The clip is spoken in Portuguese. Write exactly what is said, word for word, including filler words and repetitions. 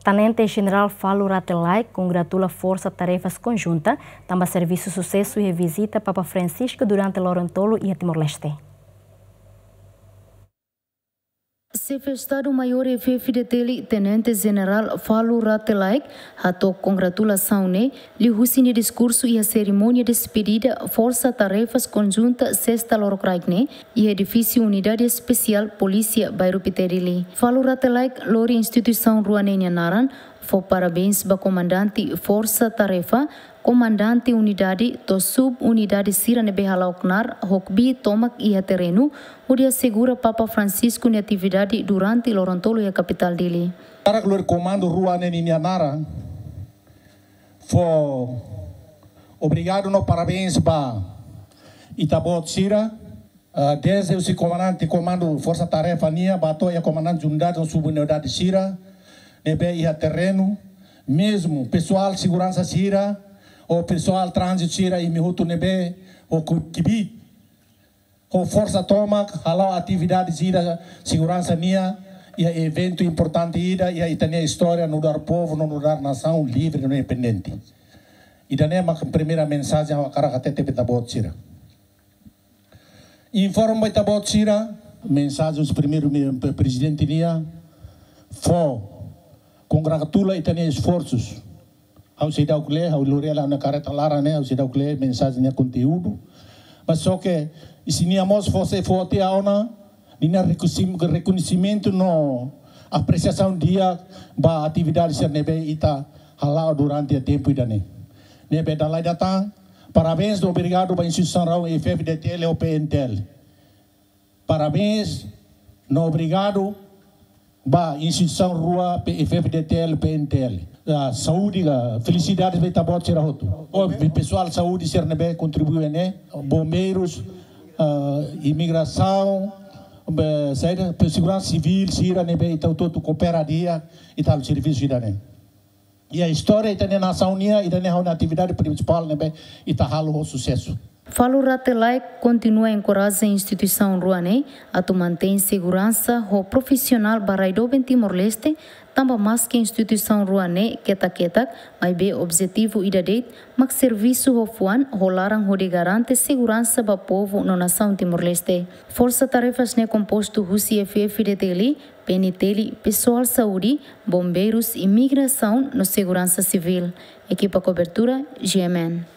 Tenente-General Falo Ratelai congratula Força Tarefas Conjunta, também serviço sucesso e visita Papa Francisco durante Lorontolo e a Timor-Leste. Se festado maior F F D T, Tenente-General Falo Ratelai, hato congratulação ne, li husini discurso e a cerimônia de despedida Força Tarefas Conjunta Sexta Lorocraikne e edifício Unidade Especial Polícia Bairro Piterili. Falo Ratelai, lori instituição Ruanenia Naran, for parabéns ba comandante Força Tarefa, comandante unidade to sub-unidade Sira Nebehalauknar, Hokbi, Tomak e a terreno, onde assegura Papa Francisco na atividade durante Lorontolo e a capital dele. Para o comando Ruanenia Naran, for obrigado no parabéns ba Itabot Sira, uh, desde o comandante comando Força Tarefa Nia, bato e comandante unidade no sub-unidade Sira, Nebe e a terreno, mesmo pessoal segurança Sira, o pessoal trânsito Sira e Mihuto Nebe, o Kibi, o Força Tomak, a atividade Sira, segurança Nia, e evento importante ida, e aí tem a história no dar povo, no dar nação livre e independente. E daí a primeira mensagem a cara até te Itabot Sira. Informa Itabot Sira, mensagem do primeiro presidente Nia, foi congratula e tem esforços ao se dar o que ao Lorela na careta lara né ao se dar o que mensagem né conteúdo mas só que se níamos fosse forte a ona ninha reconhecimento no apreciação dia ba atividade ser nebe ita halal durante o tempo ida né nebe da lá datang parabéns obrigado ba instituição rau F F D T L ou P N T L parabéns no obrigado ba instituição rua F F D T L P N T L a saúde a felicidade vai estar bom tirar roto o pessoal saúde ser nebe contribui né bombeiros imigração saída segurança civil sira nebe então todo cooperadia e tal serviço da né e a história está na nação nia e na atividade principal nebe e tá halo sucesso. Falo Ratelai continua a encorajar a instituição Ruane a manter segurança o profissional baraido em Timor-Leste, também mais que a instituição Ruane ketak-ketak, mas bem objetivo ida date, mas serviço o fuan rolaram o de garante segurança para o povo na nação Timor-Leste. Força Tarefas ne composto Russi F F D T L, P N T L, pessoal saúde, bombeiros, imigração no segurança civil. Equipa cobertura G M N.